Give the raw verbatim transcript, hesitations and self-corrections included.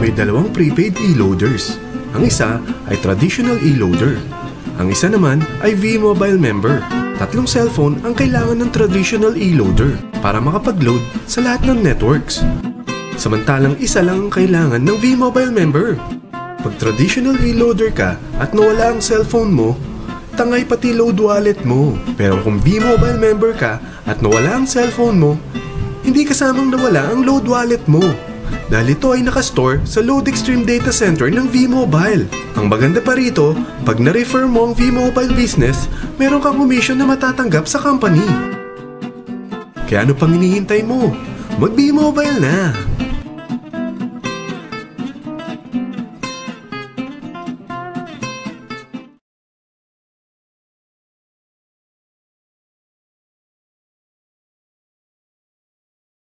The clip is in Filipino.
May dalawang prepaid e-loaders. Ang isa ay traditional e-loader. Ang isa naman ay Vmobile member. Tatlong cellphone ang kailangan ng traditional e-loader para makapag-load sa lahat ng networks. Samantalang isa lang ang kailangan ng Vmobile member. Pag traditional e-loader ka at nawala ang cellphone mo, tangay pati load wallet mo. Pero kung Vmobile member ka at nawala ang cellphone mo, hindi kasamang nawala ang load wallet mo. Dahil ito ay nakastore sa Load Extreme Data Center ng Vmobile. Ang maganda pa rito, pag na-refer mo ang Vmobile business, meron kang commission na matatanggap sa company. Kaya ano pang hinihintay mo? Mag-Vmobile na!